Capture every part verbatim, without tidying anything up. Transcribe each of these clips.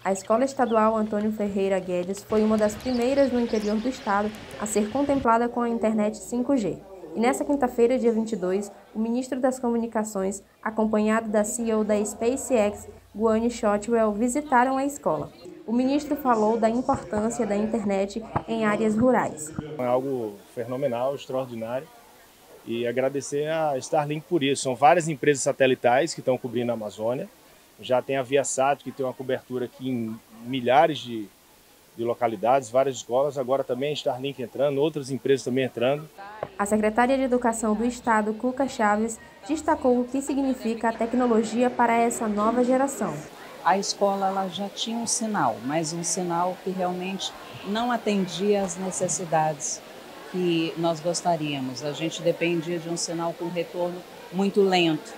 A Escola Estadual Antônio Ferreira Guedes foi uma das primeiras no interior do estado a ser contemplada com a internet cinco G. E nessa quinta-feira, dia vinte e dois, o ministro das Comunicações, acompanhado da C E O da SpaceX, Gwynne Shotwell, visitaram a escola. O ministro falou da importância da internet em áreas rurais. É algo fenomenal, extraordinário, e agradecer a Starlink por isso. São várias empresas satelitais que estão cobrindo a Amazônia. Já tem a Viasat, que tem uma cobertura aqui em milhares de, de localidades, várias escolas. Agora também a Starlink entrando, outras empresas também entrando. A secretária de Educação do Estado, Cuca Chaves, destacou o que significa a tecnologia para essa nova geração. A escola ela já tinha um sinal, mas um sinal que realmente não atendia às necessidades que nós gostaríamos. A gente dependia de um sinal com retorno muito lento.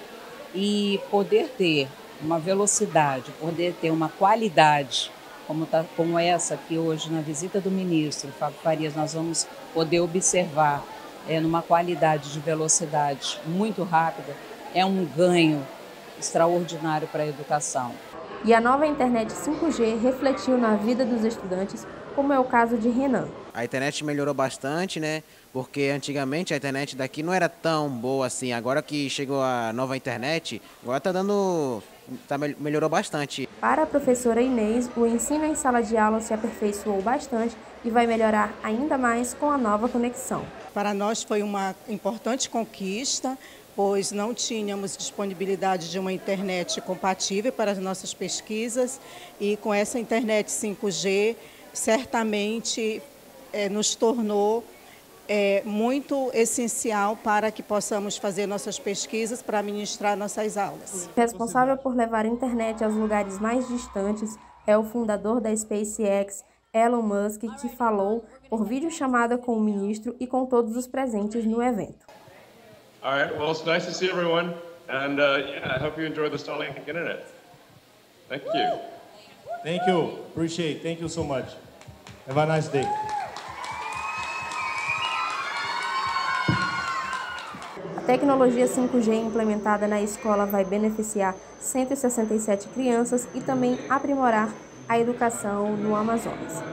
E poder ter uma velocidade, poder ter uma qualidade, como, tá, como essa que hoje na visita do ministro Fábio Farias nós vamos poder observar é, numa qualidade de velocidade muito rápida, é um ganho extraordinário para a educação. E a nova internet cinco G refletiu na vida dos estudantes, como é o caso de Renan. A internet melhorou bastante, né? Porque antigamente a internet daqui não era tão boa assim. Agora que chegou a nova internet, agora tá dando... Tá, melhorou bastante. Para a professora Inês, o ensino em sala de aula se aperfeiçoou bastante e vai melhorar ainda mais com a nova conexão. Para nós foi uma importante conquista, pois não tínhamos disponibilidade de uma internet compatível para as nossas pesquisas e com essa internet cinco G, certamente é, nos tornou é, muito essencial para que possamos fazer nossas pesquisas, para ministrar nossas aulas. Responsável por levar a internet aos lugares mais distantes é o fundador da SpaceX, Elon Musk, que falou por videochamada com o ministro e com todos os presentes no evento. All right, well, it's nice to see everyone, and uh, yeah, I hope you enjoy the Starlink internet. Thank you. Thank you. Appreciate. Thank you so much. Have a nice day. A tecnologia cinco G implementada na escola vai beneficiar cento e sessenta e sete crianças e também aprimorar a educação no Amazonas.